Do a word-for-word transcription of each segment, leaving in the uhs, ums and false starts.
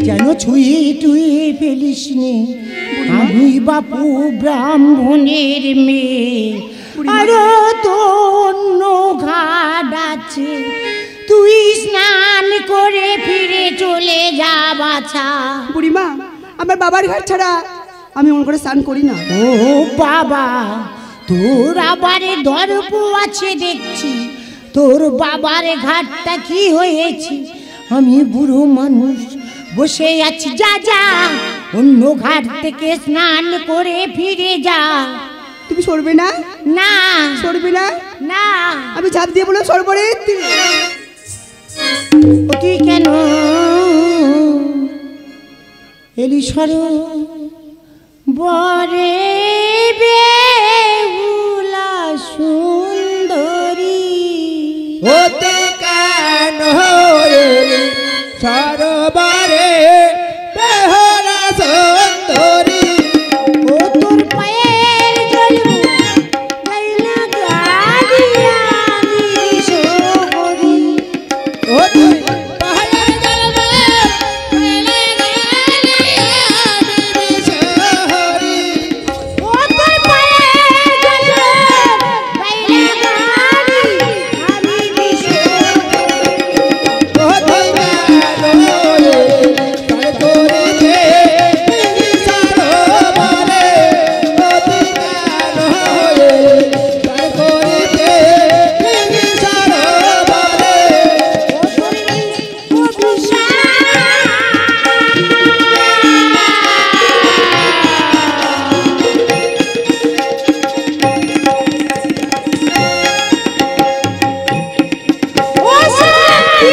কেন ছুঁয়ে টুয়ে ফেলিস নে, আমি বাপু ব্রাহ্মণের মেয়ে, আরো তো অন্য ঘাট আছে, তুই স্নান করে ফিরে চলে যা বাছা। বুড়িমা আমার বাবার ঘাট ছাড়া আমি অন্য করে স্নান করি না। ও বাবা, তোর আবার দর্প আছে দেখছি, তোর বাবার ঘাটটা কি হয়েছে? আমি বুড়ো মানুষ বসে আছি, যা যা অন্য ঘাট থেকে স্নান করে ফিরে যা। তুমি সরবে না? না সরবে না? না। আমি ঝাঁপ দিয়ে বললাম সরবরে। তুই কেন এলি সর বরে বেহুলা সুন্দরী, ওতে কেন এলি সরবরে বেহুলা সুন্দরী, ও তোর পায়ের জলু গাইলা গাড়িয়া নিশোহরি, ও তুই পাহাড়ে জ্বলবে বেলে গেলি শহরি, ও তোর পায়ের জলু গাইলা গাড়ি আমি নিশোহরি, ও তুই কেন এলি সরবরে সরবরে, ও তুই কেন এলি সরবরে সরবরে, ও বিশা ও শান্তি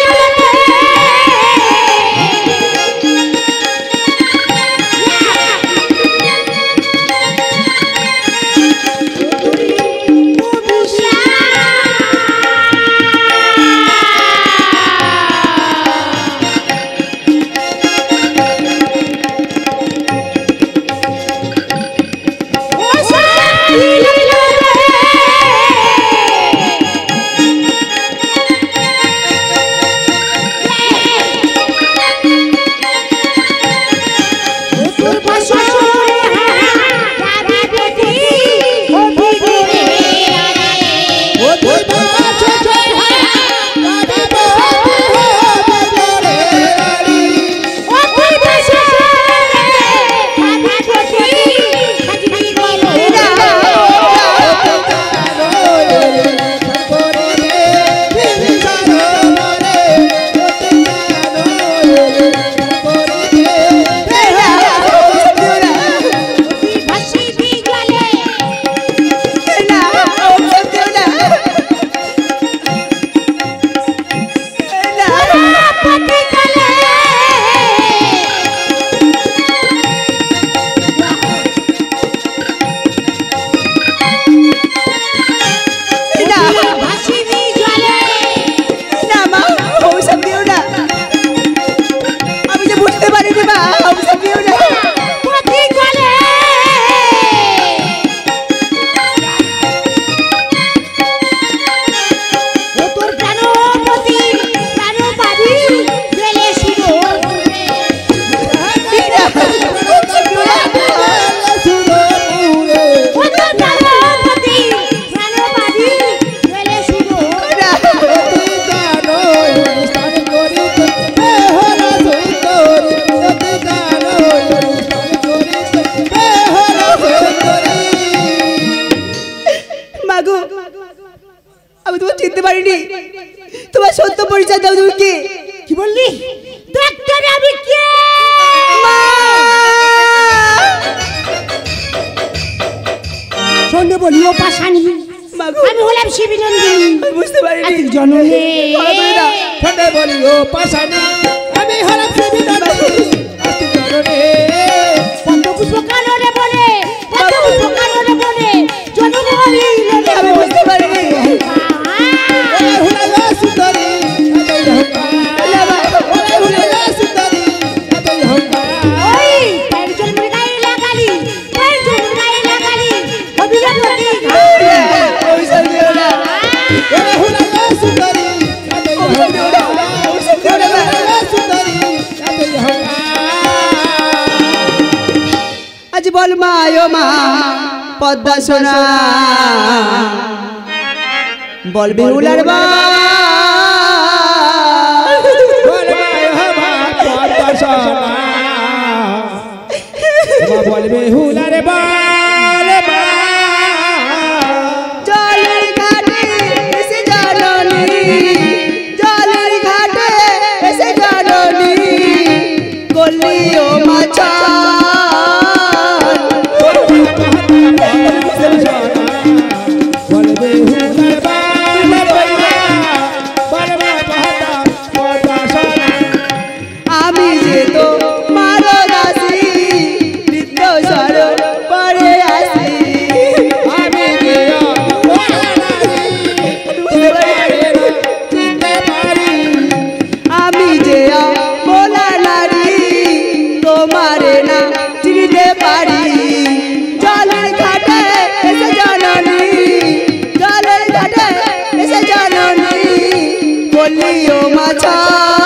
আমি তোমার চিনতে পারিনি, তোমার সত্য পরিচয় দাও। তুমি কে? কি বললি? ডাক্তার আমি কে? শোনে বলি ও পাশানি, আমি হলাম শিবিনন্দিনী। বুঝতে পারিনি জননী। শোনে বলি ও পাশানি, আমি হলাম শিবিনন্দিনী। আস্তে জননী পদ্মপুষ্প কাননে বলে, পদ্মপুষ্প কাননে বলে জননী। আমি বুঝতে পারিনি। সুন্দরী সুন্দরী ওই पैर चल मुड़ गाई लगाली, पैर चल मुड़ गाई लगाली, अभिलाष होती ওই সব দিও না, সুন্দরী ওই সব দিও না, ওই সব দিও না। বল মা ও মা পদ্মা সোনা বল বেহুলার বা বলবে হুলারে বল জলের ঘাটে এসে জননী জলের ঘাটে এসে জননী গলি ও মাছা বলবে হুলারে আমি যে তো মারো দাসী নিত্য সরল পরে আসি আমি যে আমি যে মোলা নারী তোমারে না চিনতে পারি জলের ঘাটে এসে জননী জলের ঘাটে এসে জননী বললি ও মাছা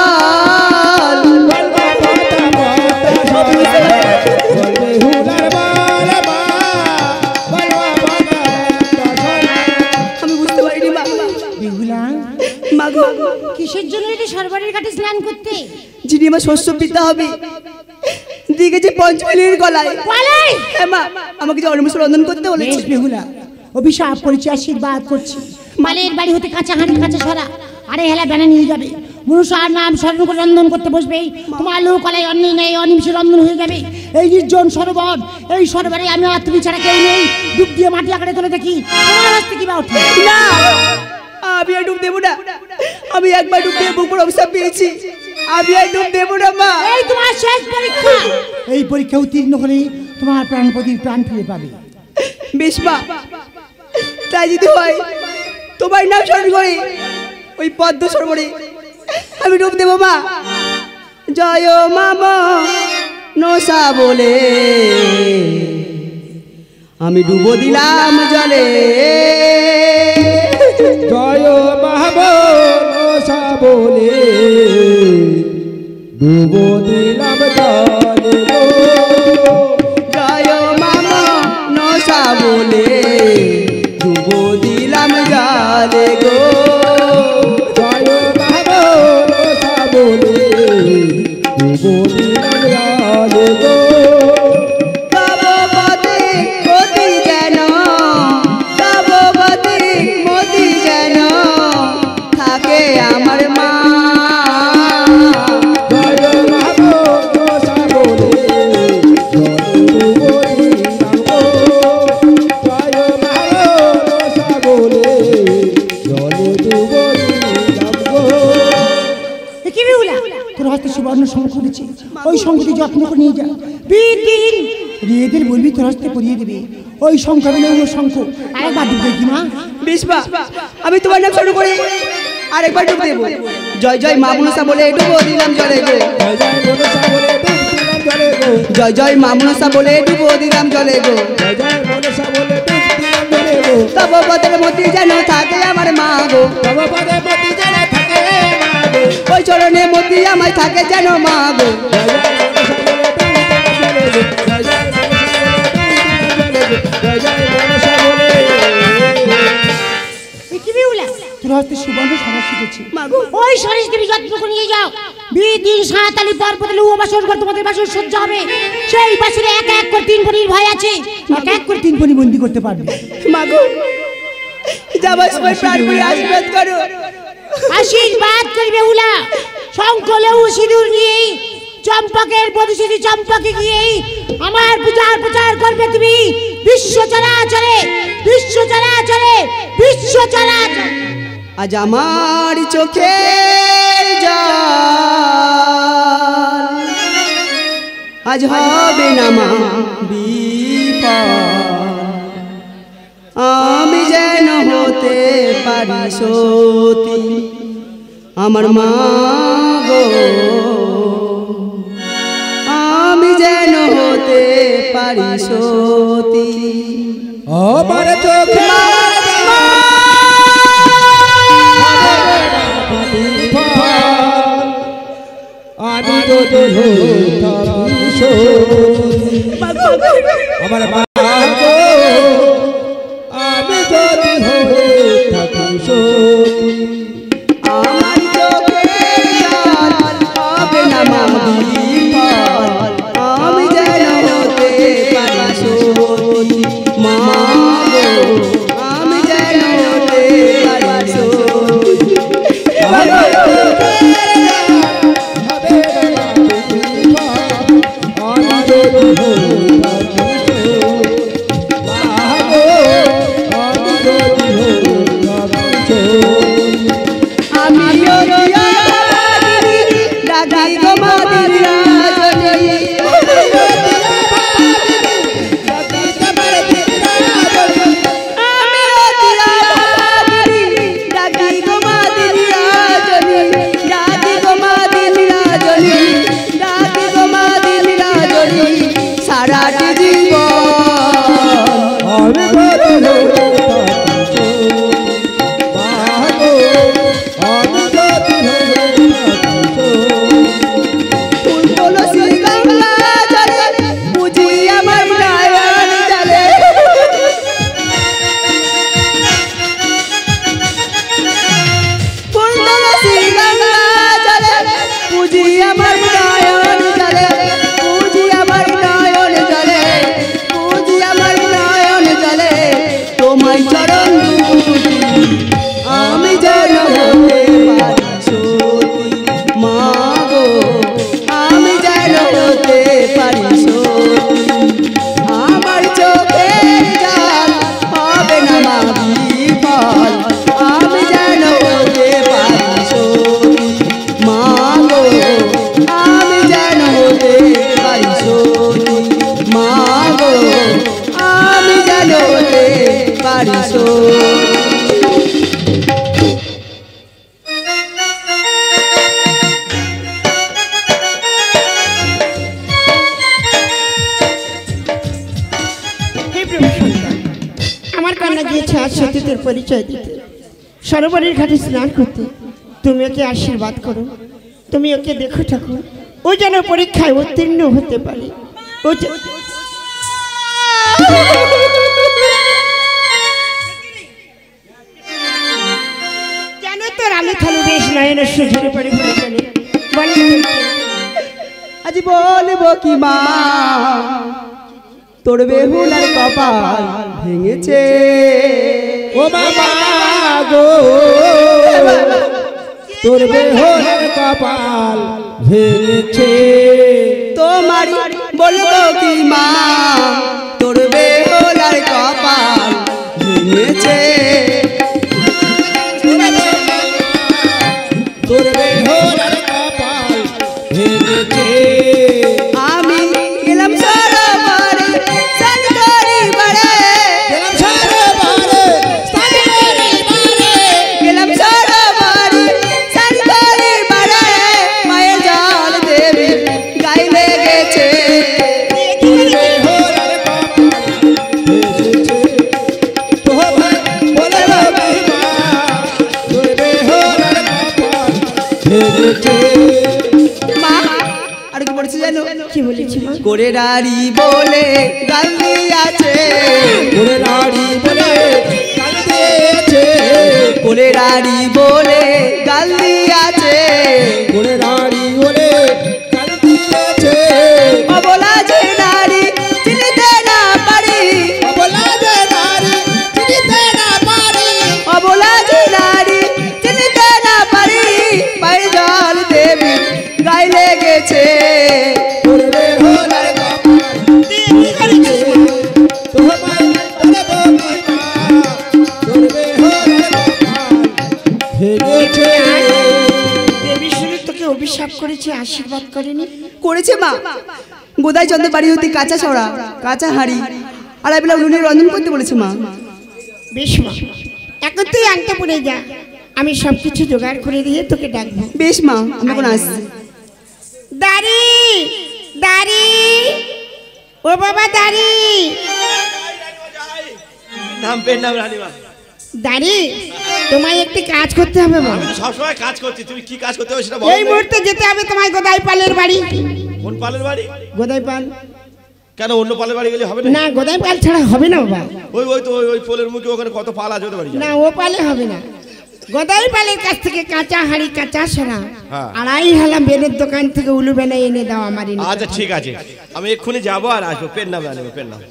কিসের জন্য এটি সরবরের ঘাটে স্নান করতে? যিনি আমার শস্য পিতা হবে দিকেছে পঞ্চমিনীর গলায় হ্যাঁ মা আমাকে যে অনুমোদন রন্ধন করতে বলেছে বেহুলা অভিশাপ করেছি, আশীর্বাদ করছি, মালের বাড়ি হতে কাঁচা হাঁড়ি কাঁচা সরা আরে হেলা বেনা নিয়ে যাবে, মনুষার নাম স্মরণ করে রন্ধন করতে বসবে, তোমার লোক কলায় অন্য নেই, অনিমিষে রন্ধন হয়ে যাবে। এই নির্জন সরোবর, এই সরোবরে আমি আর তুমি ছাড়া কেউ নেই, ডুব দিয়ে মাটি আঁকড়ে তোলে দেখি তোমার হাত থেকে বা ওঠে না। আমি আর ডুব দেবো না, আমি একবার ডুব দিয়ে বুকুর অভিশাপ পেয়েছি, আমি আর ডুব দেবো না মা। এই তোমার শেষ পরীক্ষা, এই পরীক্ষা উত্তীর্ণ হলে তোমার প্রাণপতির প্রাণ ফিরে পাবে। বেশ মা, তাই যদি হয় তোমার নাম স্মরণ করে ওই পদ্ম সরোবরে আমি ডুব দেবো মা। জয় মামা নশা বলে আমি ডুবো দিলাম জলে, জয় মহাবনসা বলে ডুবো দিলাম জলে গো, জয় মামা নশা বলে ডুবো দিলাম জলে গো, জয় মহাবনসা বলে ডুবো দিলাম জলে গো। আমার মা জয় মহাবনসা বলে ডুবো দিলাম গো, জয় মহাবনসা বলে জলে ডুবো দিলাম গো। কি বেহুলা, তোর হস্তে সুবর্ণ শঙ্খ করেছি, ওই শঙ্খটি যত্ন করে নিয়ে যা, বিদিন এদের বলবি তোর হস্তে পরিয়ে দেবে, ওই শঙ্খ হবে না শঙ্খ, আরেকবার ডুব দেখি মা। বেশ মা, আমি তোমার নাম শুরু করি আরেকবার ডুব দেবো। জয় জয় মা মনসা বলে ডুবো দিলাম জলে গো, জয় জয় মনসা বলে ডুব দিলাম জলে গো, জয় জয় মা মনসা বলে ডুবো দিলাম জলে গো, জয় জয় মনসা বলে ডুব দিলাম জলে গো। তব পদের মতি যেন থাকে আমার মা গো, তব পদে মতি যেন থাকে মা গো, ওই চরণে মতি আমায় থাকে যেন মা গো। জয় জয় মনসা বলে ডুব দিলাম জলে গো, জয় জয় মনসা বলে ডুব দিলাম জলে গো, জয় জয় মনসা বলে। কি বেহুলা, তোর হস্তে সুবর্ণ সরা শিখেছি, মা গো ওই সরিষ তুমি যত্ন করে নিয়ে যাও, বিদিন সাঁতালি পর্বতলে ও বাসর ঘর তোমাদের বাসর সহ্য হবে, সেই বাসরে এক এক করে তিন ফণির ভয় আছে, এক এক করে তিন ফণি বন্দি করতে পারবে। মা গো যাবার সময় প্রাণ করে আশীর্বাদ করো, আশীর্বাদ করবে উলা, শঙ্খ লেউ সিঁদুর নিয়ে চম্পকের প্রতিশ্রুতি চম্পকে গিয়ে আমার পূজার প্রচার করবে তুমি, বিশ্ব চরাচরে বিশ্ব চরাচরে বিশ্ব চরাচরে। আজ আমার চোখের জল আজ হবে না মা বিপদ, আমি যেন হতে পারি সতী আমার মা গো, আমি যেন হতে পারি সতী আমার চোখে আমি যদি হতাম সতী আমার মা গো আমি যদি হয়ে থাকি সতী আমার চোখে জল হবে না মা বিফল আমি যেন হতে পারি সতী মা গো আমি যেন হতে পারি সতী সতীদের পরিচয় দিতে সরোবরের ঘাটে স্নান করতে তুমি ওকে আশীর্বাদ করো তুমি ওকে দেখো ঠাকুর ও যেন পরীক্ষায় উত্তীর্ণ হতে পারে ও জানো তোর আমি থালু বেশ নয়নের সুঝরে পড়ে পড়ে চলে আজ বলবো কি মা তোর বেহুলার কপাল ভেঙেছে ও বাবা গো তোর বেহুলার কপাল ভেঙেছে তোমার বলবো কি মা তোর বেহুলার কপাল ভেঙেছে তোর বেহুলার কপাল ভেঙেছে আমি গেলাম সরোবরে স্নান করি বারে গেলাম সরোবরে স্নান করি বারে গেলাম সরোবরে স্নান করি বারে মায়ের জল দেবী গায়ে লেগেছে তোর বেহুলার কপাল ভেঙেছে তোমার বলে বাবা তোর বেহুলার কপাল ভেঙেছে মা আর কি বলছি জানো কি বলেছি মা করে রাড়ি বলে গাল দিয়াছে ওরে রাড়ি বলে কাল দিয়েছে করে রাড়ি বলে গাল দিয়াছে ওরে রাড়ি বলে কাল দিয়েছে অবলা যে নারী চিনিতে না পারি বলা যে নারী চিনিতে না পারি অবলা যে নারী চিনিতে না পারি পায়ে জল দেবী গায়ে লেগেছে তোর বেহুলার কপাল ভেঙেছে তোমার বলে বাবা তোর বেহুলার কপাল ভেঙেছে দেবী শুনে তোকে অভিশাপ করেছে আশীর্বাদ করেনি করেছে মা গোদাই চন্দ্রের বাড়ি হতে কাঁচা ছড়া কাঁচা হাড়ি আর আইবেলা উনুনে রন্ধন করতে বলেছে মা বেশ মা এখন তুই আনতে পড়ে যা আমি সব কিছু জোগাড় করে দিয়ে তোকে ডাকবো বেশ মা আমি এখন আসছি দাড়ি দাড়ি ও বাবা দাড়ি নাম পেন নাম রানীমা দাড়ি তোমায় একটি কাজ করতে হবে মা আমি তো সবসময় কাজ করছি তুমি কি কাজ করতে হবে সেটা বলো এই মুহূর্তে যেতে হবে তোমায় গোদাই পালের বাড়ি কোন পালের বাড়ি গোদাই পাল কেন অন্য পালের বাড়ি গেলে হবে না? না গোদাই পাল ছাড়া হবে না বাবা। ওই ওই তো ওই ওই পোলের মুখে ওখানে কত পাল আছে ওদের বাড়ি না ও পালে হবে না। গোদাই পালের কাছ থেকে কাঁচা হাড়ি কাঁচা সেরা হ্যাঁ। আড়াই হালা বেনের দোকান থেকে উলু বেনা এনে দাও আমার। আচ্ছা ঠিক আছে, আমি এক্ষুনি যাবো আর আসবো। পেন নাম জানবো, পেন নাম।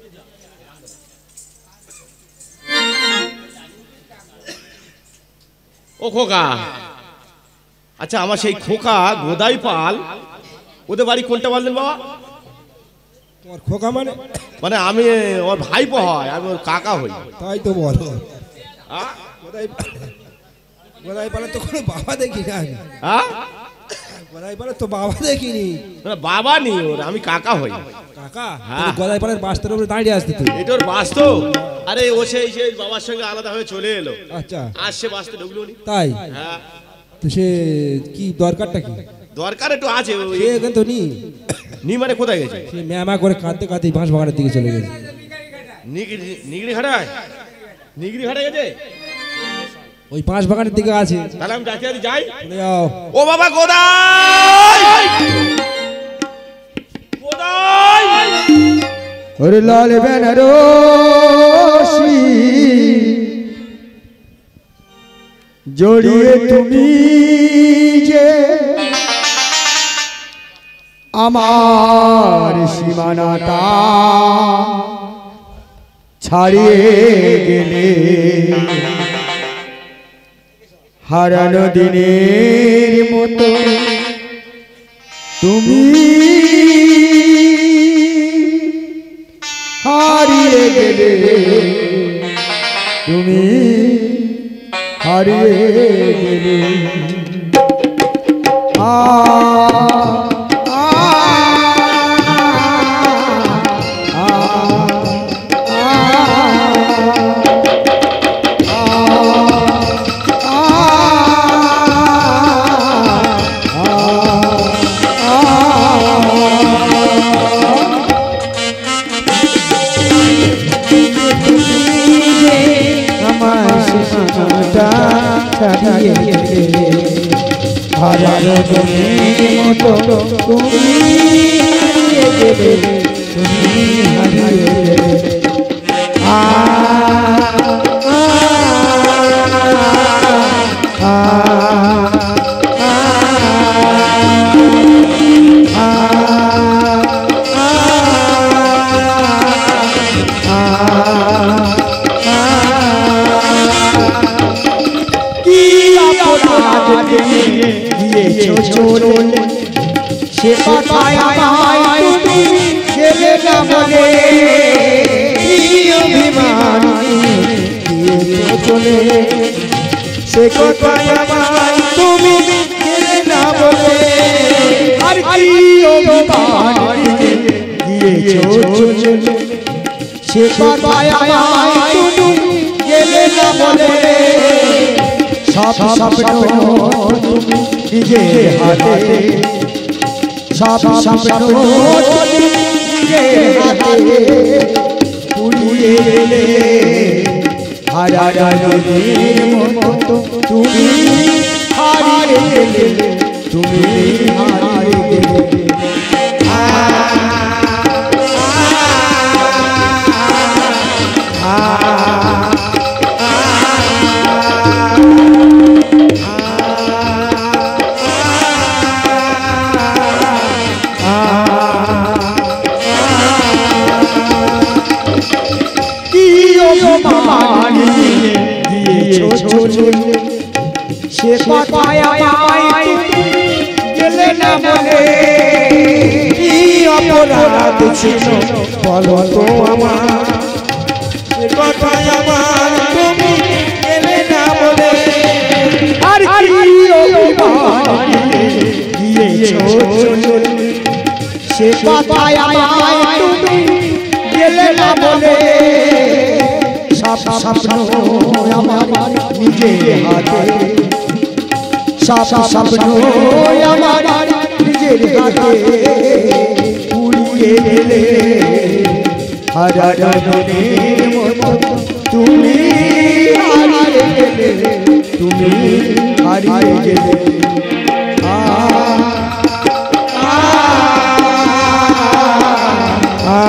ও খোকা, আচ্ছা আমার সেই খোকা গোদাই পাল, ওদের বাড়ি কোনটা বললেন বাবা? তোমার খোকা মানে? মানে আমি ওর ভাইপো হয়, আমি ওর কাকা হই। তাই তো বলো। হ্যাঁ গোদাই গোদাই পালে তো কোনো বাবা দেখিনি আমি। হ্যাঁ গোদাই পালে তো বাবা দেখিনি। না, বাবা নেই ওর, আমি কাকা হই। কাকা? হ্যাঁ। গোদাই পালের বাস্তার উপরে দাঁড়িয়ে আসতে তুই। এটা ওর বাস্তব। আরে ও সেই সেই বাবার সঙ্গে আলাদা হয়ে চলে এলো, আচ্ছা আর সে বাস্তব ঢুকলো নি। তাই? হ্যাঁ। তো সে কি দরকারটা কি? দরকার একটু আছে। ওই- সে কিন্তু নি নি মানে কোথায় গেছে? সে ম্যামা করে কাঁদতে কাঁদতে বাঁশ বাগানের দিকে চলে গেছে। নিগড়ি নিগড়ি ঘাটায় নিগড়ি ঘাটে গেছে। ওই বাঁশ বাগানের দিকে আছে। তাহলে আমি যাচ্ছি, যাই। চলে যাও। ও বাবা গোদাই গোদাই ওরে লাল বেনারসি জড়িয়ে তুমি যে আমার সীমানাটা ছাড়িয়ে গেলে, হারানো দিনের মতো তুমি হারিয়ে গেলে, তুমি হারিয়ে গেলে। আ আ আ ছাড়িয়ে গেলে, হারানো দিনের মতো তুমি হারিয়ে গেলে, তুমি হারিয়ে গেলে। আ আ আ দিয়েছো চলে সে কথায় আমায় তুমি গেলে না বলে, অভিমান দিয়েছো চলে সে কথায় আমায় তুমি গেলে না বলে, আর কি অভিমান দিয়েছো চলে সে কথায় আমায় তুমি গেলে না বলে, সব স্বপ্ন তুমি নিজের হাতে, সব স্বপ্ন তুমি নিজের হাতে পুড়িয়ে গেলে, হারানো দিনের মতো তুমি হারিয়ে গেলে, তুমি হারিয়ে গেলে। আ আ সে কথায় আমায় তুমি গেলে না বলে, কি অপরাধ ছিল বলো তো আমার, সে কথায় আমায় তুমি গেলে না বলে, আর কি অপরাধ দিয়েছো সে কথায় আমায় তুমি গেলে না বলে, সব স্বপ্ন আমার নিজের হাতে, সব স্বপ্ন আমার নিজের হাতে পুড়িয়ে গেলে, হারানো দিনের মতো তুমি হারিয়ে গেলে, তুমি হারিয়ে গেলে। আ আ আ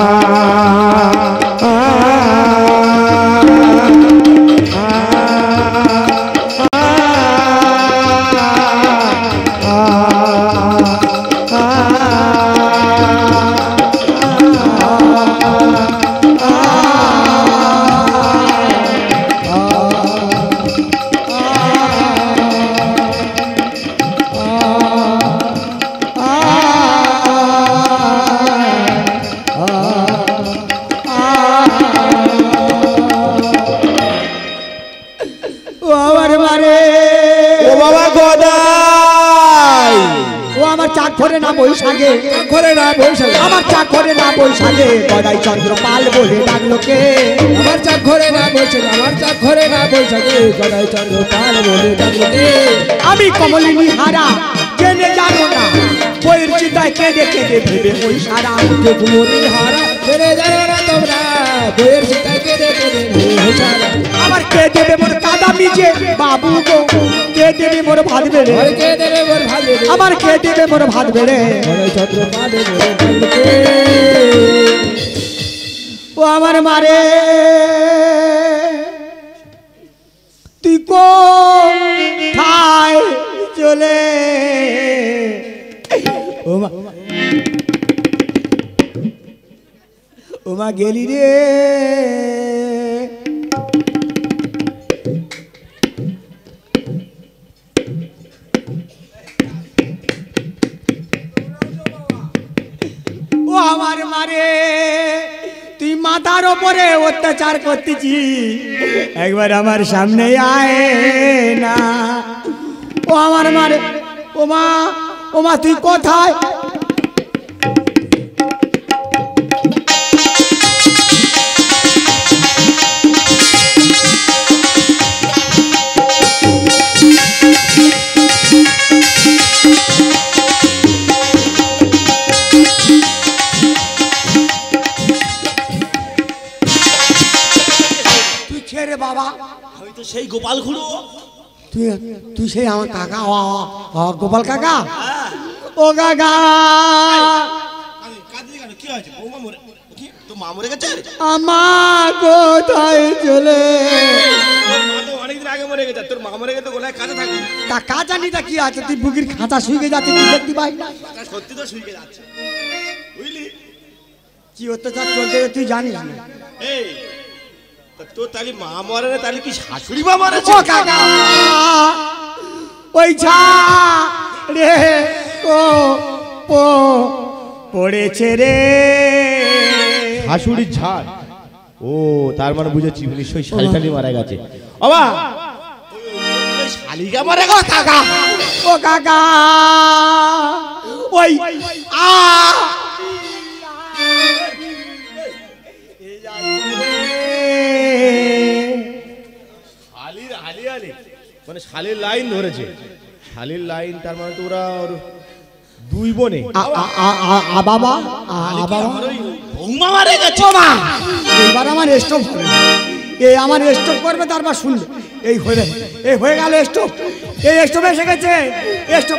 না বৈশাখে ঘরে না বৈশাখে আমার চাকরে না বৈশাখে গদাই চন্দ্র পাল বলে ডাকলো কে আমার চাক ঘরে না বৈশাখে আমার চাক ঘরে না বৈশাখে গদাই চন্দ্র পাল বলে ডাকলো কে আমি কমলিনী হারা জেনে জানো না বইয়ের চিতায় কেঁদে কেঁদে ভেবে ওই সারা যে কুমোরি হারা জেনে জানো না তোমরা বইয়ের চিতায় কেঁদে কেঁদে ভেবে সারা আমার কে দেবে মোর কাদা মিজে বাবু গো কে দেবে মোর ভাত বেড়ে ঘরে কে দেবে মোর ভাত বেড়ে আমার কে দেবে মোর ভাত বেড়ে গদাই চন্দ্র পাল বলে ডাকলো কে ও আমার মারে তুই কোথায় চলে ও মা ও মা গেলি রে ও আমার মারে তুই মাথার ওপরে অত্যাচার করতেছি একবার আমার সামনে আয় না ও আমার মারে ও মা ও মা তুই কোথায় রে বাবা আমি তো সেই গোপাল খুড়ো তুই তুই সেই আমার কাকা ও ও, গোপাল কাকা ও কাকা কি হয়েছে বৌমা মরে কি তো মা মরে গেছে আমার কোথায় চলে তোর মা তো অনেকদিন আগে মরে গেছে তোর মা মরে গেছে গোলায় কাছে থাকবে তা কাজানি তা কি আছে তুই বুকির খাঁচা শুয়ে যাচ্ছে তুই দেখতে পাই না সত্যি তো শুয়ে যাচ্ছে বুঝলি কি অত্যাচার চলতে তুই জানিস না এই তা তোর তাহলে মা মরে না তাহলে কি শাশুড়ি মা মরেছে ও কাকা ওই ছা রে ও পো পড়েছে রে শাশুড়ির ঝাড় ও তার মানে বুঝেছি নিশ্চয়ই শালি টালি মারা গেছে বাবা শালিকা মারা গো কাকা ও কাকা ওই আ শালির আলি আলি মানে শালির লাইন ধরেছে শালির লাইন তার মানে তো ওরা ওর দুই বোনে আ বাবা আ বাবা বৌমা মারা গেছে মা এবার আমার স্টপ হবে এই আমার স্টপ করবে তারপর শুনবে এই হয়ে এই হয়ে গেল স্টপ এই স্টপ এসে গেছে স্টপ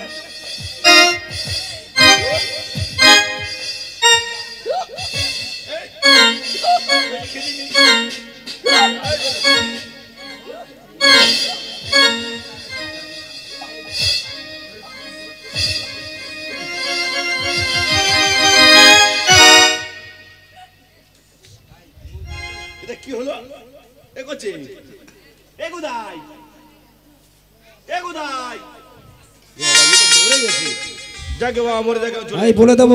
এটা কি হলো এ করছে এ কোথায় এ কোথায় মরে গেছে যাকে বাবা মরে যাকে আমি বলে দেবো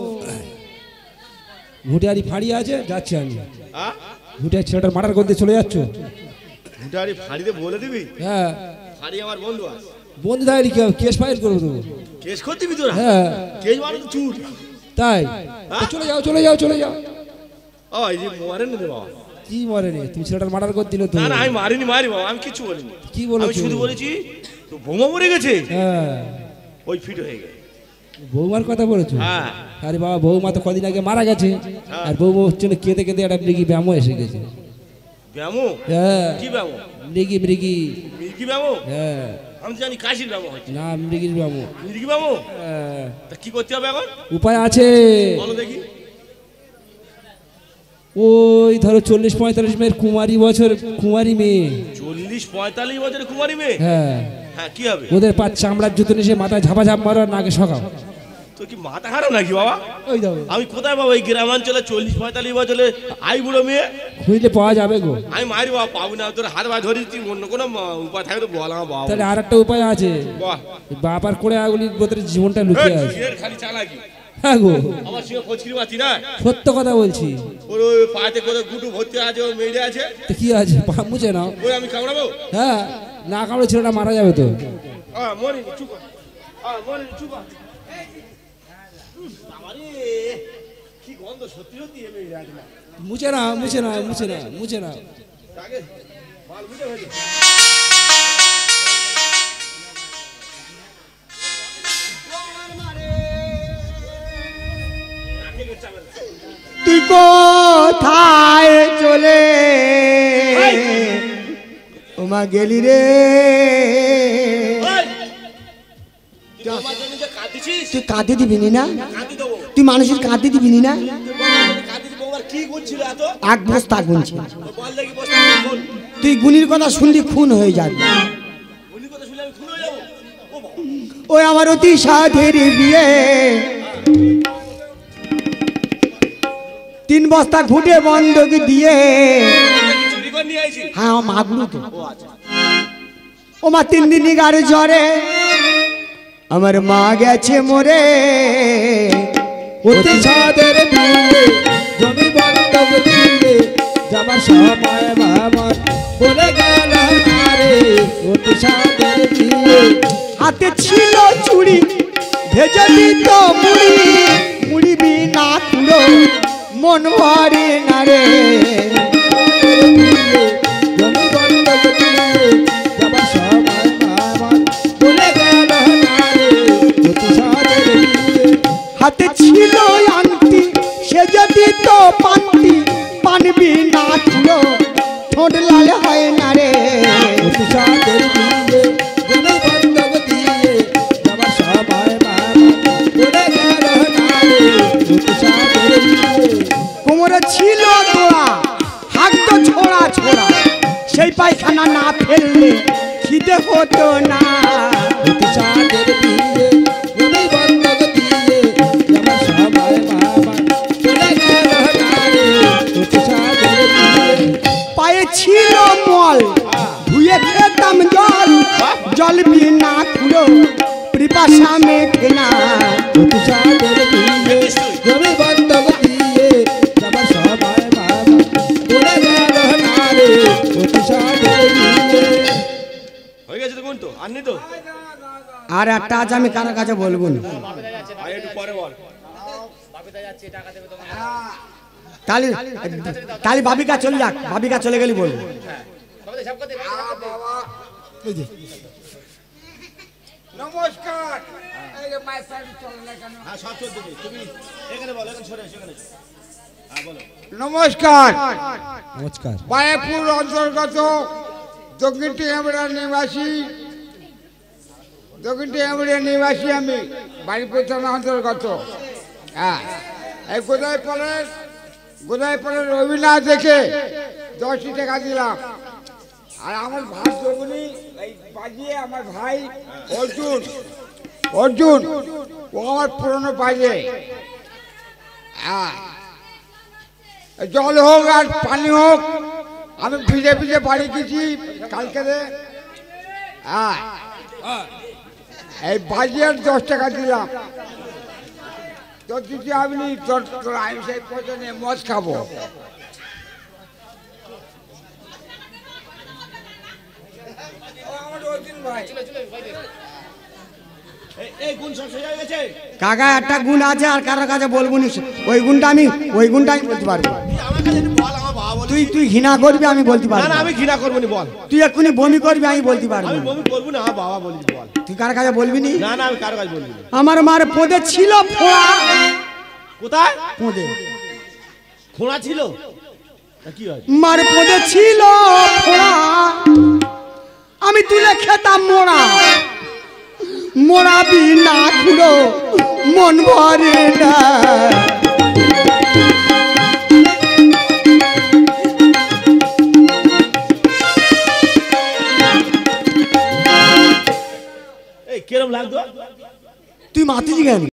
ভুটিয়ারি ফাড়ি আছে যাচ্ছি আমি ভুটিয়ার ছেলেটার মার্ডার করতে চলে যাচ্ছ ভুটারি ফাড়িতে বলে দিবি হ্যাঁ ফাড়ি আমার বন্ধু আছে বন্ধু দাঁড়িয়ে কি হবে? কেস ফাইল করবো তো কেস করতে দিবি তোরা হ্যাঁ কেস মানে তো চুর তাই তো চলে যাও চলে যাও চলে যাও ও এই যে মরে না রে বাবা কি মরেনি তুমি ছেলেটার মার্ডার করে দিলে তো না না আমি মারিনি মারি বাবা আমি কিছু বলিনি কি বলেছো? আমি শুধু বলেছি তো বৌমা মরে গেছে হ্যাঁ ওই ফিট হয়ে গেছে বৌমার কথা বলেছো হ্যাঁ আরে বাবা বৌমা তো কদিন আগে মারা গেছে আর বৌমা হচ্ছে না কেঁদে কেঁদে একটা মৃগী ব্যামো এসে গেছে ব্যামো হ্যাঁ কি ব্যামো মৃগী মৃগী মির্গি ব্যামো হ্যাঁ আমি তো জানি কাশির ব্যামো হচ্ছে না মৃগীর ব্যামো মির্গি ব্যামো হ্যাঁ তা কি করতে হবে এখন উপায় আছে বলো দেখি ওই ধরো চল্লিশ পঁয়তাল্লিশ মেয়ের কুমারী বছর কুমারী মেয়ে চল্লিশ পঁয়তাল্লিশ বছরের কুমারী মেয়ে হ্যাঁ হ্যাঁ কি হবে ওদের পাঁচ চামড়ার জুতো নিয়ে মাথায় ঝাপা ঝাপ মারো আর নাকে সকাও তো কি মাথা খারাপ নাকি বাবা ওই দাও আমি কোথায় পাবো এই গ্রামাঞ্চলে চল্লিশ পঁয়তাল্লিশ বছরের আই বুড়ো মেয়ে খুঁজলে পাওয়া যাবে গো আমি মারি বাবা পাবো না তোর হাত ভাই ধরি তুই অন্য কোনো ম- উপায় থাকে তো বল আমার বাবা তাহলে আর একটা উপায় আছে বাহ বাপার করে আগুলির ভেতরে জীবনটা লুকিয়ে আছে এর খালি চালাকি হ্যাঁ গো আমার সঙ্গে ফচকিরি মাতি না সত্য কথা বলছি ওর ওই পাতে কোথাও গুটু ভর্তি আছে ও মেয়ে আছে তো কি আছে পা মুছে নাও ওই আমি কামড়াবো হ্যাঁ না কামড়ে ছেলেটা মারা যাবে তো আ মরি চুপ কর। আ মরি চুপ কর। কি গন্ধ সত্যি সত্যি এমনি রাখনা মুছে না মুছে না মুছে না মুছে না আগে মাল মুছে হয়েছে তুই কোথায় চলে ওমা গেলি রে তুই কাঁদে দিবি না তুই মানুষের কাঁদে দিবি না কি বলছিল এত এক বস্তা গুনছে বল দেখি বস্তা বল তুই গুনির কথা শুনলি খুন হয়ে যাবে গুলি কথা শুনলে আমি খুন হয়ে যাবো ও বাবা ওই আমার অতি সাধের বিয়ে তিন বস্তা ঘুটে বন্ধক দিয়ে চুরি করে নিয়ে আইছি হ্যাঁ মাগুলো তো ও আচ্ছা ও মা তিন দিন গাড়ি জ্বরে আমার মা গেছে মরে অতি সাদের বিয়ে জমি বন্ধক দিয়ে যাবার সময় বাবা বলে গেল রে অতি সাদের বিয়ে হাতে ছিল চুড়ি ভেজে দিত মুড়ি মুড়ি বিনা খুলো মন ভরে না রে জমি বন্ধক দিয়ে যাবার সময় বাবা বলে গেল রে অতি সাদের বিয়ে হাতে ছিল আংটি সে যদি তো পান্তি পানবি না খুলো ঠোঁট লাল হয় না রে অতি সাদের বিয়ে জমি বন্ধক দিয়ে যাবার সময় বাবা বলে গেল রে অতি সাদের বিয়ে কোমরে ছিল দোয়া হাত তো ছোড়া ছোড়া সেই পায়খানা না ফেললে খিদে হতো না অতি সাদের বিয়ে জমি বন্ধক দিয়ে যাবার সময় বাবা চলে গেল রে অতি সাদের বিয়ে পায়ে ছিল মল ধুয়ে খেতাম জল জল বিনা খুলো পিপাসা মেঘে না অতি সাদের বিয়ে জমি বন্ধক দিয়ে যাবার সময় বাবা চলে গেল রে অতি সাদের বিয়ে হয়ে গেছে তো কোন তো আর নেই তো আর একটা আজ আমি কারো কাছে বলবো না আর একটু পরে বল তাহলে তাহলে ভাবিকা চলে যাক ভাবিকা চলে গেলি বলবো নমস্কার হ্যাঁ সব চলতে দে। তুমি এখানে বলো এখানে সরে এসো, এখানে এসো। হ্যাঁ বলো নমস্কার নমস্কার বায়াপুর অন্তর্গত দক্ষিণ টিয়ামুড়ার নিবাসী দক্ষিণ টিয়ামুড়ার নিবাসী আমি বাড়িপুর থানা অন্তর্গত। হ্যাঁ এই গোদাইপাড়ের গোদাইপাড়ের রবীন্দ্রনাথ দেখে দশটি টাকা দিলাম। আর আমার ভাই যোগনী এই বাজিয়ে আমার ভাই অর্জুন অর্জুন ও আমার পুরনো বাজে। হ্যাঁ জল হোক আর পানি হোক আমি ভিজে ভিজে বাড়ি গেছি কালকে। হ্যাঁ এই বাজিয়ার দশ টাকা দিলাম তোর দিতে আপনি তোর তোর আমি সেই পছন্দে মদ খাবো। আমার অর্জুন ভাই এই এই গুণ সব শেষ হয়ে গেছে। কাকা একটা গুণ আছে আর কারো কাছে বলবো নি ওই গুণটা আমি ওই গুণটা আমি বলতে পারবো তুই আমার কাছে একটু বল, আমার বাবা বলে। তুই তুই ঘৃণা করবি আমি বলতে না পারবো না আমি ঘৃণা করবো না, বল। তুই এক্ষুনি বমি করবি আমি বলতে পারবো আমি না। বমি করবো না, আমার বাবা বলি বল। তুই কার কাছে বলবি নি না না আমি কারো কাছে বলবি না। আমার মার পদে ছিল ফোড়া কোথায় পদে খোঁড়া ছিল তা কি হয়? মার পদে ছিল ফোড়া আমি তুলে খেতাম মোড়া মোড়া বিনা খুড়ো মন ভরে না। এই কিরম লাগতো? তুই মাতিস কেন?